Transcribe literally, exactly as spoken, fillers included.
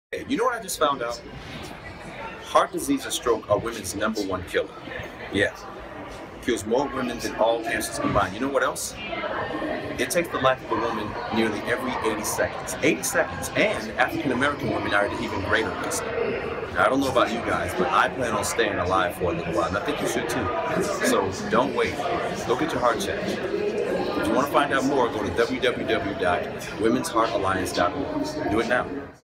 Hey, you know what I just found out? Heart disease and stroke are women's number one killer. Yeah, kills more women than all cancers combined. You know what else? It takes the life of a woman nearly every eighty seconds. eighty seconds, and African American women are at even greater risk. Now, I don't know about you guys, but I plan on staying alive for a little while, and I think you should too. So don't wait. Go get your heart checked. If you want to find out more, go to w w w dot women's heart alliance dot org. Do it now.